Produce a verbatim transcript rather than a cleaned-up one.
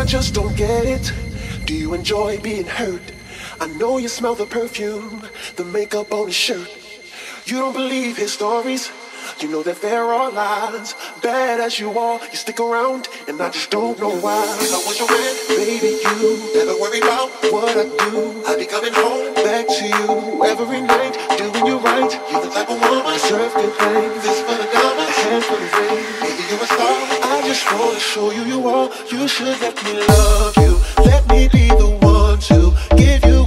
just don't get it. Do you enjoy being hurt? I know you smell the perfume, the makeup on his shirt. You don't believe his stories. You know that there are lies. Bad as you are, you stick around, and I just don't know why. If I was your man, baby, you never worry about what I do. I'd be coming home back to you every night, doing you right. You're the type of woman deserve good things. This for the diamonds, a hand for the rain. Baby, you're a star. I just wanna show you you are. You should let me love you. Let me be the one to give you